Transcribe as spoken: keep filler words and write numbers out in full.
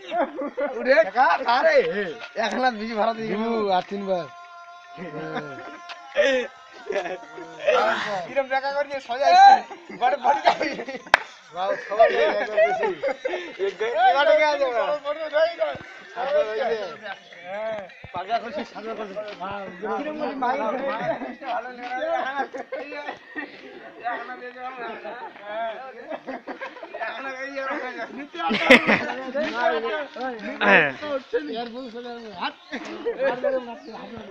উঠে কাকা আরে এক লাখ বেশি ভাড়া দিয়ে দু আর তিনবার কিরম দেখা করিয়ে সাজাইছে বড় বড় গাড়ি বাবা সবাই দেখা করতেছি এক গাড়ি কে আছে বড় ধরে না হ্যাঁ পাগলা করছিস সাজা করছিস কিরম করে মাইর ভালো লেগে এখন দিয়ে যাও না হ্যাঁ এখন এই আর নিতে আসে यार बोल हाथ